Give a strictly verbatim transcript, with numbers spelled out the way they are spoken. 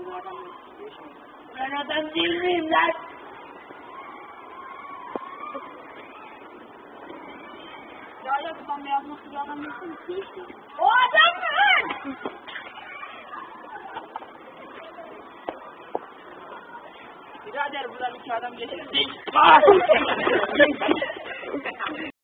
bu adam değişmiyor. Ben adam değil miyim lan? Ya yakından beyaz nasıl bir adam değilsin ki? O adam mı lan? Birader buradan iki adam geçirsin. Ah!